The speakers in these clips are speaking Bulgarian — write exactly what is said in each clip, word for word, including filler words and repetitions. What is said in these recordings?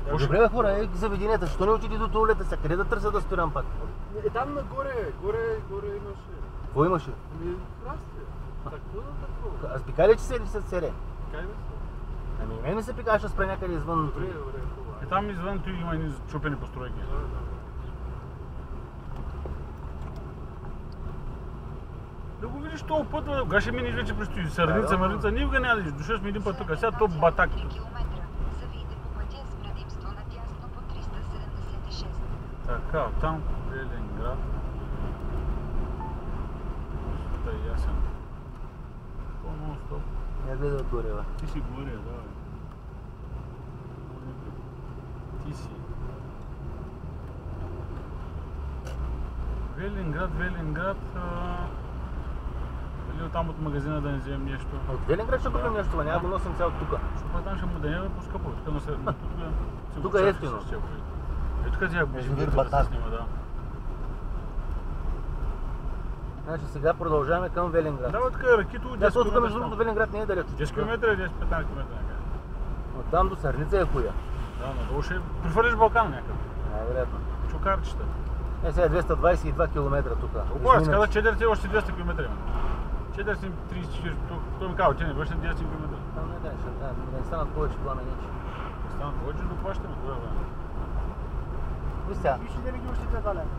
Добре, бе, хора, е заведенията, що не отиде до туалета сега? Къде да търся да спирам пак? Е, там нагоре, горе, горе имаше. Какво имаше? Ами, храсти. Такова, такова. Аз пика ли, че седи с селе? Кай бе? Ами, мен ми се пика, ще спре някъде извън. Добре, добре, хубаво. Е, там извън той има едни чупени постройки. Да, да. Да го видиш този път, бе, гаше миниш вече престои Сърница, Мърница, никога няма да идиш, дошъл сме един път тук, сега то батак. Така, там Велинград. Та е ясен. Какво нон-стоп? Не гледа отгоре, бе. Ти си горе, да. Ти си. Велинград, Велинград. Дали оттам от магазина да не вземем нещо? От Велинград ще купим нещо, бе, няма го носим цялото тука. Защото пък там ще му дадем по-скъпо. Тук на средно. Тук е ефтино. Е, тук тя Язовир да Батак. се снима, да. Значи сега продължаваме към Велинград. Да, тук е Ракито, Да, десет тук между километра. другото Велинград не е далеч. десет километра и десет-петнайсет километра някъде. Оттам до Сърница е хуя. Да, надолу ще прехвърлиш Балкан някъде. Най-вероятно. Чукарчета. Е, сега е двеста двайсет и два километра тука. Толкова, аз Изминат. казах четири, още двеста километра има. четиристотин трийсет и четири, той ми казва, че не върши десет километра. Там не да, ще да, да не станат повече пламеничи. Станат повече, но плащаме това време. Виж сега, Виж ли ги още така лека?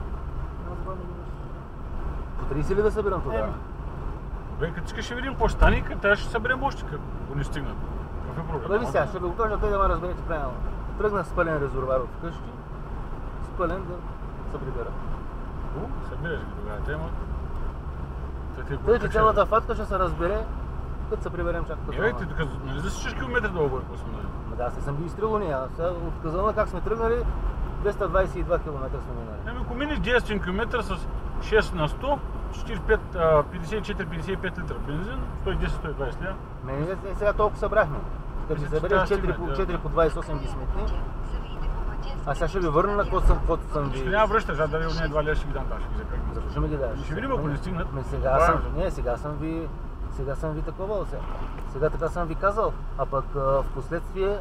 по трийсет ли да събирам тогава? Бе, като искаш ще видим какво ще стане и трябва ще съберем още, ако не стигнат. Какъв е проблем? Абе, виж сега, ще ви го кажа, той да ме разберете правилно. Тръгнах с пълен резервуар от вкъщи, с пълен да се прибера. У, събираш ги тогава, те имат. Тъй, че цялата фатка ще се разбере, като се приберем чак като Е, ти тук, нали засичаш километри долу горе, какво съм нали? Ма да, аз не съм ги изстрелил ние, а сега от Казана как сме тръгнали, двеста двайсет и два километра сме минали. Ами, ако минеш десет километра с шест на сто, четирийсет и пет, петдесет и четири петдесет и пет литра бензин, сто и десет до сто и двайсет лева. Мене не сега толкова събрахме. Като си събереш четири по четири по двайсет и осем ги сметни, а сега ще ви върна на каквото съм, каквото съм ви... Ще няма връщаш, а дали от нея два лева ще ги дам, да, ще ги закръгнем. Защо ще ми ги дадеш? Ще видим, ако не стигнат. Ме сега съм, не, сега съм ви, сега съм ви таковал сега. Сега така съм ви казал, а пък а, в последствие...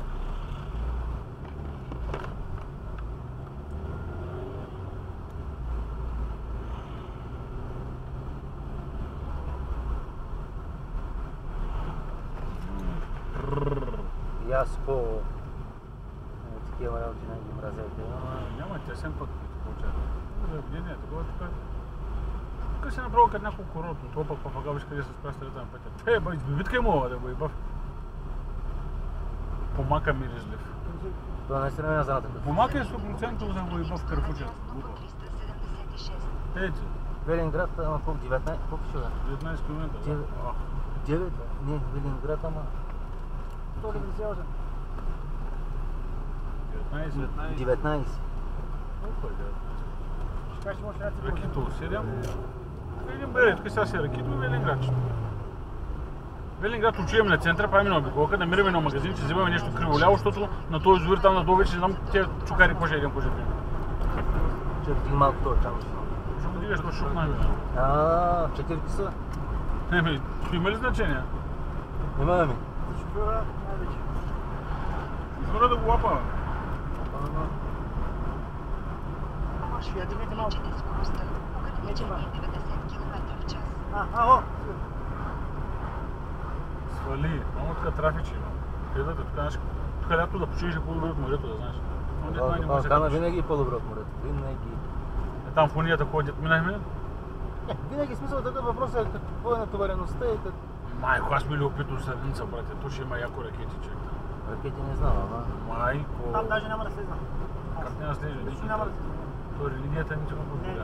Яско... Е, такива работи не ги мразете. Няма тесен път, като получава. Заведение, такова тук. Тук си направил като няколко родно, това пък папага виж къде се спря средата на пътя. Те, бе, избивитка мога да го ебав. Помака миризлив. Това наистина не е за такъв. Помака е сто процента за го ебав в кърпучето. Ето, Велинград, ама колко? деветнайсет? Колко ще да? деветнайсет километра. Девет. девет? Не, Велинград, ама... деветнайсет. деветнайсет. Колко е деветнайсет? Ракито седем. Един бе, тук сега си Ракито и Велинград. Велинград отиваме на центъра, правим на обиколка, намираме на магазин, че взимаме нещо криволяво, защото на този язовир там надолу вече не знам тези чукари какво ще едем, какво ще пием. Ще ти малко това там. Ще го дигаш до шук на мен. Ааа, четирки са. Еми, има ли значение? Нема да ми. Шофьора най-вече. Шофьора да го лапа. Ще я дивите малко. деветдесет километра в час. А, а, о! Свали, много така трафичи има. Къде да тук знаеш, тук лято да починеш е по-добре от морето, да знаеш. Но не знае, не може да се Балкана качиш. винаги е по-добре от морето. Винаги. Е, там в унията ходят, минахме. Не, винаги смисъл такъв въпрос е какво е натовареността и как... Майко, аз ми ли опитал Сърница, брате, то ще има яко ракети, човек. Ракети не знам, ама... Майко, Там даже няма да слезна. как няма слежа? Нищо няма да слезна. То религията ни го позволява.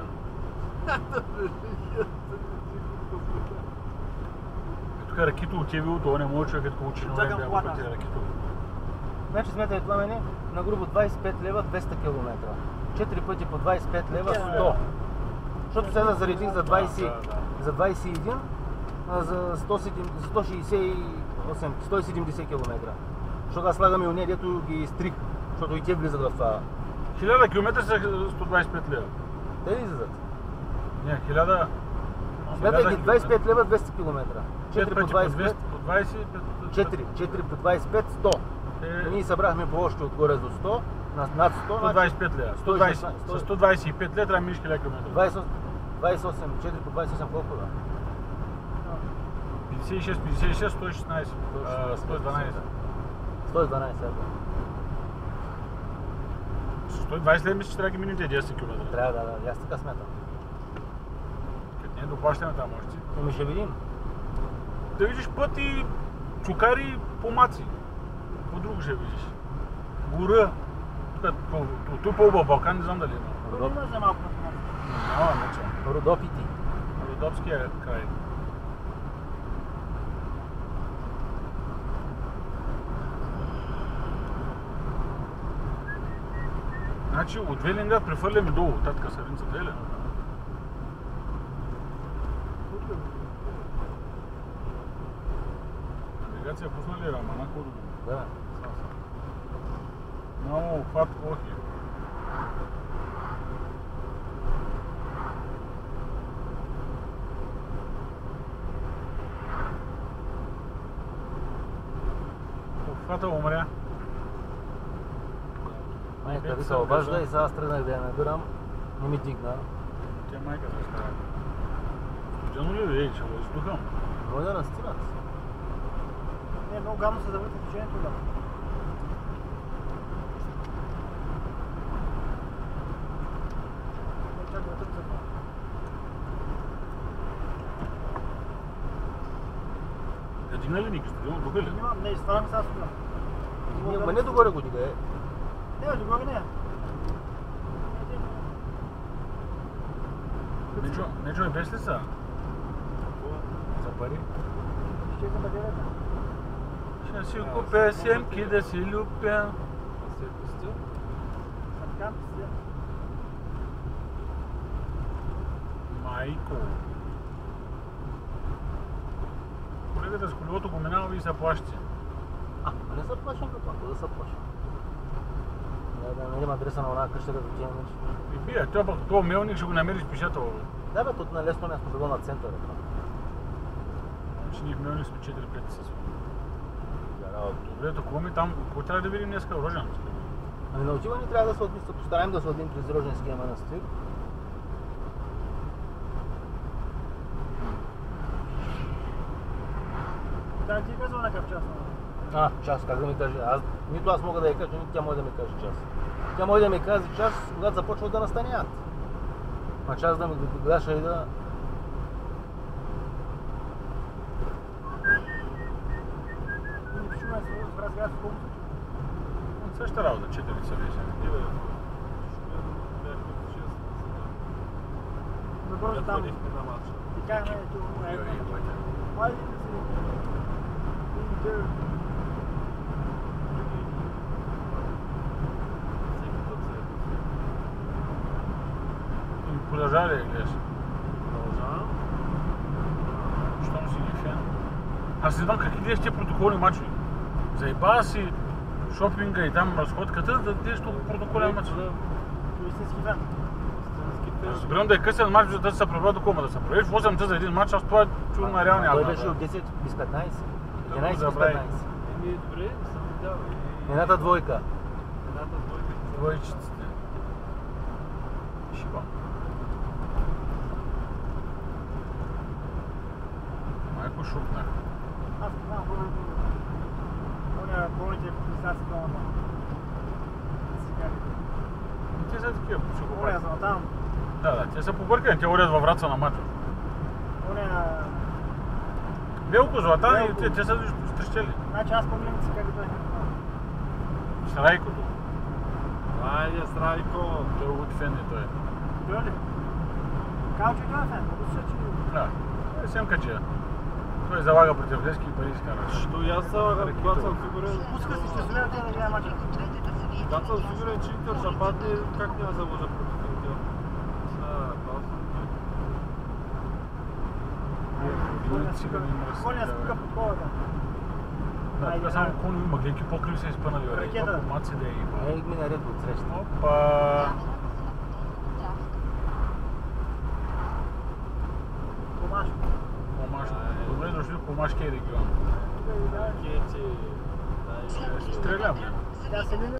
Тук Ракито отивил, то не може човек, като учи, но не бяга пъти Ракито. Значи смятай това мене на грубо двайсет и пет лева двеста километра. четири пъти по двайсет и пет лева сто. Защото сега заредих за двайсет, за двайсет и един, а за сто шейсет и осем, сто и седемдесет километра. Защото аз слагам и ония, дето ги стрих, защото и те влизат в това. хиляда километра са сто двайсет и пет лева. Те ли излизат? Не, хиляда... Смятай ги двайсет и пет лева двеста километра. четири по двайсет и пет, по двайсет, четири, четири по двайсет и пет, сто. Е, Ние събрахме по още отгоре до сто, на- над сто, сто двадесет и пет лева. сто двадесет, сто- с сто двадесет и пет лева трябва минеш хиляда километра. двадесет и осем, двадесет и осем, четири по двадесет и осем колко да? петдесет и шест, петдесет и шест, сто и шестнадесет, а, сто и дванадесет. сто и дванадесет, ето. С сто и двадесет лева мисля, че трябва да ги минете десет километра. Трябва да, да, аз така смятам. Като не доплащаме там още. Ами ще видим. Да видиш път и чукари помаци. По друго ще видиш. Гора. Тук по Балкан не знам дали има. Дори има за малко на Няма начало. Родопити. Родопския край. Значи от Велинград прехвърляме долу, татка Сърбинцата, еле? Навигация пусна ли Рамана Куру? Да. Много обхват Охи. Обхвата умря. Майка вика обажда и сега аз тръгнах да я набирам. Не ми дигна. Тя майка се става. Студено ли е, че го издухам? Може да настинат. Не, много гадно се завърти движението да. Не, чакай да търпя. Да дигна ли Ники? Студено духа ли? Нямам, не, ставам сега сюда. Не, ма не догоре го дига, е. Не, бе, догоре не е. Нечо, нечо е без ли са? За пари? Ще искам да гледате. Ще си купя семки да си любя. Саткан си. Майко. Колегата с колелото го минава и се плащи. А, а не са плашен като ако да са плашен. Да, да намерим адреса на една къща, да отидем нещо. И бия, това пък този мелник ще го намериш пишател. Да бе, тут на лесно място било на центъра. Че ние в мелник сме четири-пет с. Добре, такова ми там, какво трябва да видим днеска? Роженци? Ами на отиване трябва да се отмисля, се постараем да се отидем през Роженския манастир. Да, ти казва на какъв час? А, час, как да ми каже? Аз, нито аз мога да я кажа, нито тя може да ми каже час. Тя може да ми каже час, когато започва да настанят. А час да ми гледаша и да... Не чуваме се в разград с колко. Същата работа, четири са вече. Добро за там. И кажем, ето, е. Хайде да си. Иди. Продължава ли да гледаш? Продължавам. Щом си ги фен? Аз не знам как гледаш тия протоколни мачове. Заебава си шопинга и там разходката, да гледаш толкова протоколен мач. Истински фен. Разбирам да е късен мач, за да се пребра до кома, да се правиш в осем за един мач, аз това чувам на реалния Той албан. беше от десет без петнадесет. Да, единадесет без забрави. петнадесет. Еми, добре, не съм видял. Едната двойка. Едната двойка. Двойчиците. Шиба. Майко шукнах. Аз не знам какво да го... Оня болните презентации долу на... Цигари. Те са такива, ще го Оня правят. за там. Да, да, те са побъркани, те урят във Враца на мача. Оня... Велко, Златан и Велко. те, те са стрещели. Значи аз помням цигари той. С Райкото. Айде, Страйко! Той е от фен и той. Той ли? Казва, че и той е фен. Мисля, че... Да, той е семкачия. Той залага против Лески и пари изкара. Що и аз съм, когато съм сигурен... Пуска си часове, отиде да гледа мача. Когато съм сигурен, че Интер ще падне, как няма да заложа против Интер? Са, Винаги цигани мръсни. Коня спука под колата. Да, Айде, тук само да. кони мъгленки покрив се изпънали. бе. Ракета. Колко маци да е има. Ей, ми наред от среща. Опа! Помаш. Помаш. Добре дошли в Помашкия регион. Ракети, дай Стрелям. Тя се